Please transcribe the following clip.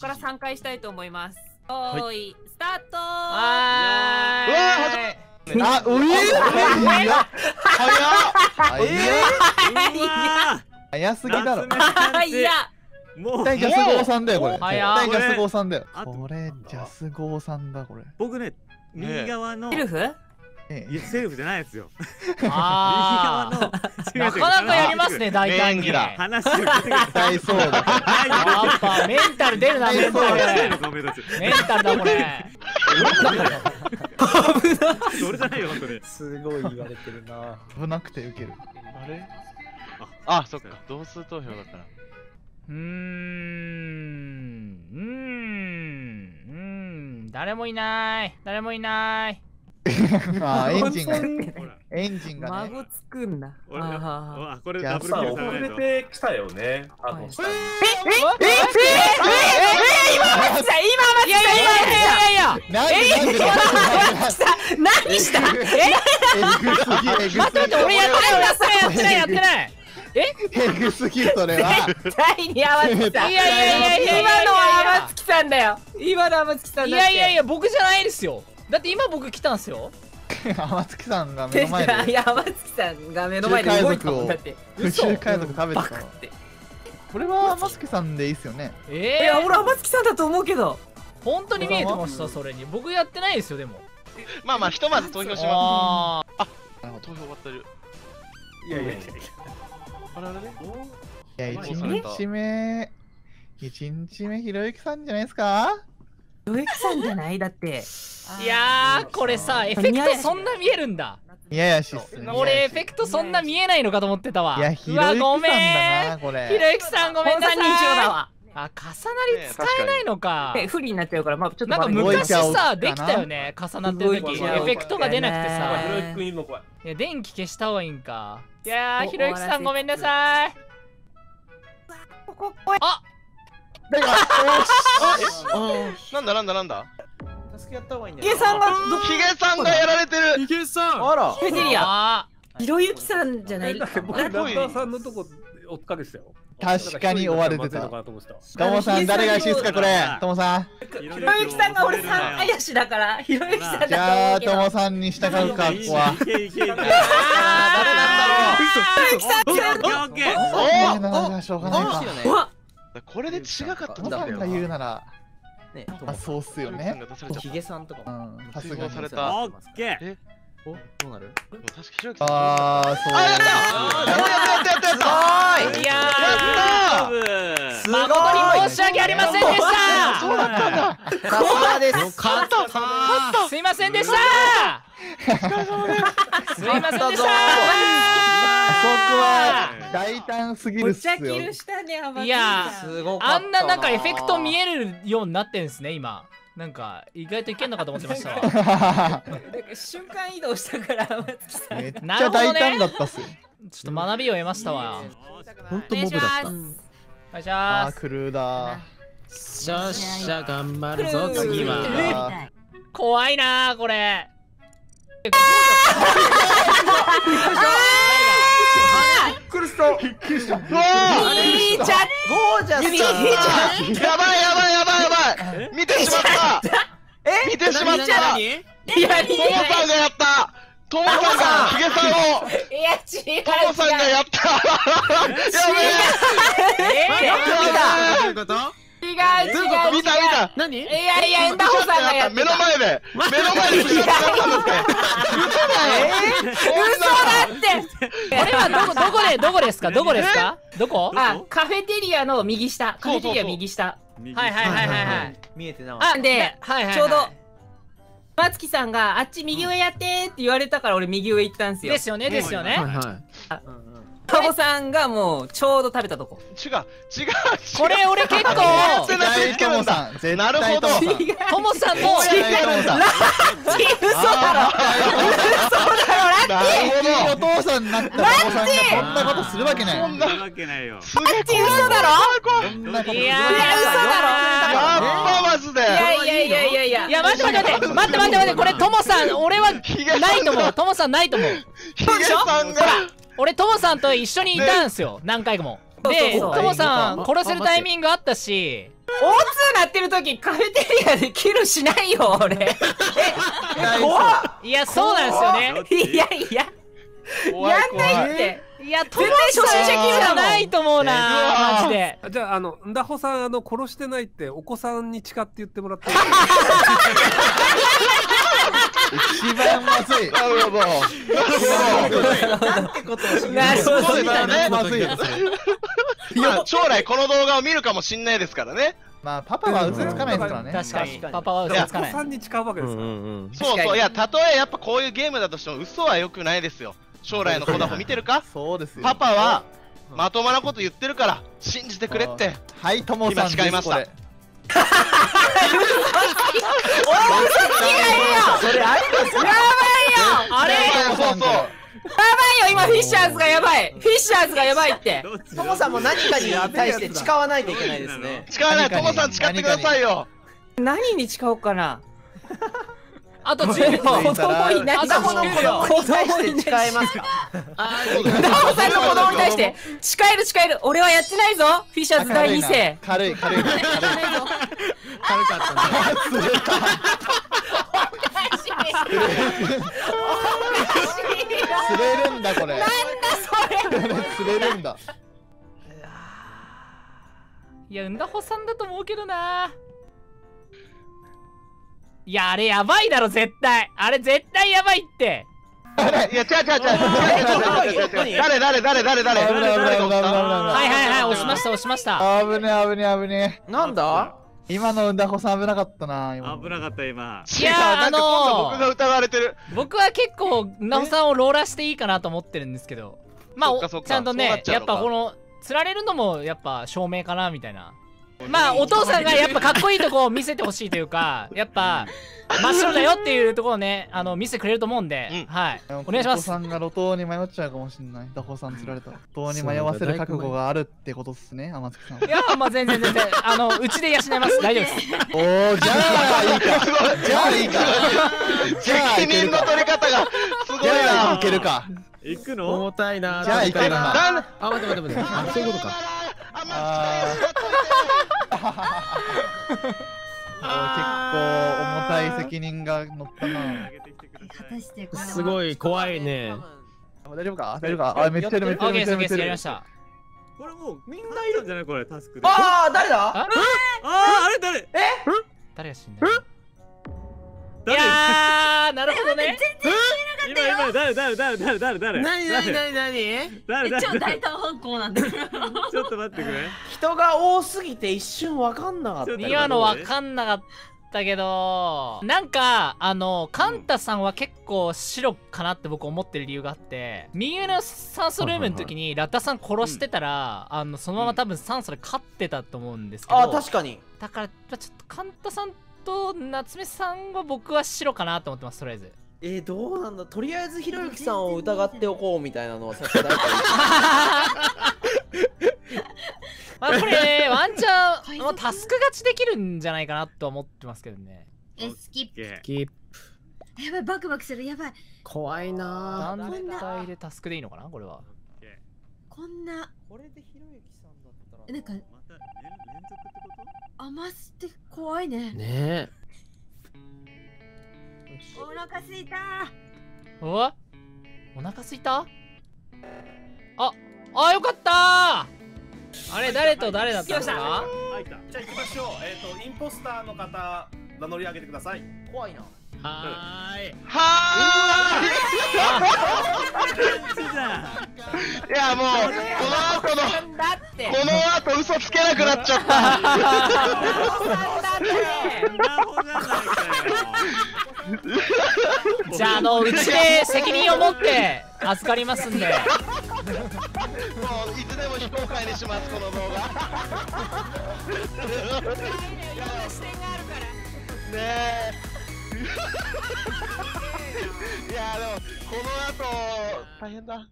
から3回したいと思います。おーい、スタートー。 はあ、うえ早すぎだろ。 いや、 もう絶対ジャスゴーさんだよこれ。絶早っ対ジャスゴーさんだよ。 あとこれジャスゴーさんだこれ。 僕ね、右側のセルフ？ いや、セルフじゃないですよ。 あ右側のなかなかやりますね、大胆に。や話を聞いてください。 大そうだ。 っぱメンタル出るな、メンタル。メンタルだ、これ。 それじゃないよ、本当に。 すごい言われてるな。 危なくてウケる。 あれ？あ、そっか。同数投票だから。 誰もいない。誰もいない。 あ、エンジンがね。 孫つくんだ。 俺あ、これじゃあダブルキルさ遅れれないと。 てきたよね。 今いやいや。 何した？ えぐすぎ。 待って、俺やってない。 えぐすぎそれは。 絶対に天月さん。 いや今のは天月さんだよ。今の天月さんだって。 いや、僕じゃないですよ。だって今僕来たんすよ。 天月さんが目の前で。 いや、天月さんが目の前で動いたもんだって。 宇宙海賊食べてたの。 バカって。 これは天月さんでいいっすよね。 いや、俺天月さんだと思うけど。 本当に見えてました、それに。僕やってないですよ、でも。 まあまあ、ひとまず投票します。 あ投票終わってる。 いやいや。 あれあれね。 いや、1日目ひろゆきさんじゃないですか。 ひろゆきさんじゃないだって。 いやー、これさ、エフェクトそんな見えるんだ。 いやいやしっすね。 俺エフェクトそんな見えないのかと思ってたわ。 いや、ひろゆきさんだな、こひろれ。 ゆきさんごめんなさい。 本三人称だわ。 あ、重なり使えないのか。 不利になっちゃうから、まあちょっとなんか動い昔ちゃおうかなさ、できたよね。重なってる時。エフェクトが出なくてひろさ。 ゆきくんいるの怖い。 いや、電気消した方がいいんか。いやー、ひろゆきさんごめんなさい。あ、 なんだ助けやった方がいいんだヒゲさんがヒゲさんがやられてる。 ヒゲさん。あら。 フェテリア。 あひろゆきさんじゃない。 僕ラッターさんのとこ追っかけてたよ。 確かに追われてた。 とともさん、誰が怪しいっすか、これ。ともさん。 ひろゆきさんが俺3怪しだから、ひろゆきさんだとじゃあ、 思うけど。 ともさんに従うか、ここは。 いけいけいけ。 ひろゆきさん強い。 オッケー。 じゃあしょうがないか。 うわ、 これで違かったともさんが言うなら、 ね、 あ、そうっすよね。 ヒゲさんとかも。 うん、さすがに。 通報された。 オッケー。 お、どうなる？ 確かひろゆきさん。 あー、そう。 あ、やったいやすー、誠に申し訳ありませんでしたそうだったんだ。 さすがです。 勝ったすいませんでしたすいませんでした僕は大胆すぎるっすよ。 むちゃキルしたね、天いやすごかったあんななんかエフェクト見えるようになってんですね、今。なんか意外といけんのかと思ってましたわ。 なんか瞬間移動したから天月さん。 めっちゃ大胆だったっすよ。 ちょっと学びを得ましたわ。 ほんとモブだった。 お願いしあー、 ます。 クルーだ。 しゃっしゃ頑張るぞ次は。 怖いなー、これ。 クリスト。 いいちゃん。 ゴージャス。 やばい。見てしまった。見てしまった。 いや、いトモさんがやった。トモさんがヒゲさんを。 や、違う。 トモさんがやった。 どういうこと？ 違う。 見た。 何？ いや、タホさんがやって目のた。 前でヒゲさんがやったんだって。 嘘だって。 これはどこですか？どこ？ あ、カフェテリアの右下。カフェテリア右下。 はい。 見えてなかった。 あんで、 はい。 ちょうど松木さんがあっち右上やってって言われたから俺右上行ったんですよ。 ですよね。 はい。 タホさんがもうちょうど食べたとこ。 違う。 これ俺結構絶対トモさん。絶なるほど。 対トモさん。 トモさんの絶対トモさん。 嘘だろ。 なるほど。 お父さんになったトモさんがこんなことするわけない。 そんなわけないよ。 すげえ。 嘘だろ。 こんなことするわけない。 いや嘘だろ。 やっぱマジで。 いや、 待ってこれトモさん俺はないと思う。トモさんないと思う。 ヒゲさんが。 俺トモさんと一緒にいたんすよ、何回も。で、 そうトモさん殺せるタイミングあったし、 O2 なってる時カフェテリアでキルしないよ俺。怖っ。 いやそうなんですよね。 いやいや怖いやんないって。 いや絶対初心者キルだもん。 ないと思うなマジで。 じゃあんだほさん殺してないってお子さんに誓って言ってもらっていい？ 一番まずい。 なるほど。 なんてことをしなるほどそうだね。 まずい。 まあ将来この動画を見るかもしんないですからね。 まあパパは嘘つかないですからね。 確かに確かにパパは嘘つかおない。 子さんに誓うわけですから。 そうそう。いや、たとえやっぱこういうゲームだとしても嘘は良くないですよ。将来の子だも見てるか？ そうですよ。 パパはまともなこと言ってるから信じてくれって。 はいともさんです。 今誓いましたこれそれありますよ。 あれそうそう。 やばいよ今フィッシャーズがやばい。フィッシャーズがやばいって。 ともさんも何かに対して誓わないといけないですね。 誓わない。ともさん誓ってくださいよ。 何に誓おうかな。 あと10秒。 子供に何あこの子供に対して誓えますか？ ダオさんの子供に対して誓える。俺はやってないぞ。フィッシャーズ第2世。 軽い。 軽かったね。 釣れるんだこれ。 なんだそれ。 釣れるんだ。 いや、うんだほさんだと思うけどな。いや、あれやばいだろ、絶対。あれ絶対やばいって。 いや、違う。誰。 はい、押しました。 危ね。 なんだ？ 今のうんだほさん危なかったな。 危なかった今。 いやなんか今度僕が疑われてる。 僕は結構うんだほさんをローラーしていいかなと思ってるんですけど、まあちゃんとね、やっぱこの釣られるのもやっぱ証明かなみたいな。まあお父さんがやっぱかっこいいとこを見せてほしいというか、やっぱ真っ白だよっていうところをね、見せてくれると思うんで、はい、お願いします。 お父さんが路頭に迷っちゃうかもしれない。ダホさん釣られたら路頭に迷わせる覚悟があるってことっすね、天月さん。 いやまあ全然うちで養います。大丈夫です。 おー、じゃあいいか。 責任の取り方がすごいな。 いけるか。 行くの？ 重たいな。 じゃあいけるな。 あ、待って。あ、そういうことか。 結構重たい責任が乗ったな。 すごい怖いね。 大丈夫か？あ、めっちゃオッケーやりました。 これもうみんないるんじゃないこれタスクで。 ああ、誰だ？ あれ誰？ 誰が死んだ？いやー、なるほどね。 今誰？ 何？超大胆犯行なんだけど。 ちょっと待ってくれ。 人が多すぎて一瞬わかんなかった。 今のわかんなかったけど、なんかカンタさんは結構白かなって僕思ってる理由があって、右上の酸素ルームの時にラッタさん殺してたら、そのまま多分酸素で勝ってたと思うんですけど。 あ、確かに。 だからちょっとカンタさんと夏目さんは僕は白かなと思ってます。とりあえずどうなんだ。とりあえずひろゆきさんを疑っておこうみたいなのはさせて誰かまあこれワンチャンもうタスク勝ちできるんじゃないかなと思ってますけどね。 スキップ。 キープ。 やばい、バクバクする。やばい。 怖いな。 団体でタスクでいいのかなこれは。 こんな。 これでひろゆきさんだったら。 なんか甘すって怖いね。 ねえ。 お腹すいた。 お腹すいた？あ、よかったー。あれ誰と誰だったんですか？ じゃあ行きましょう。インポスターの方名乗り上げてください。 怖いな。 はーい。いやもうこの後嘘つけなくなっちゃった。 じゃあうちで責任を持って預かりますんで。 もういつでも非公開にしますこの動画。ねえ。いやでもこの後大変だ。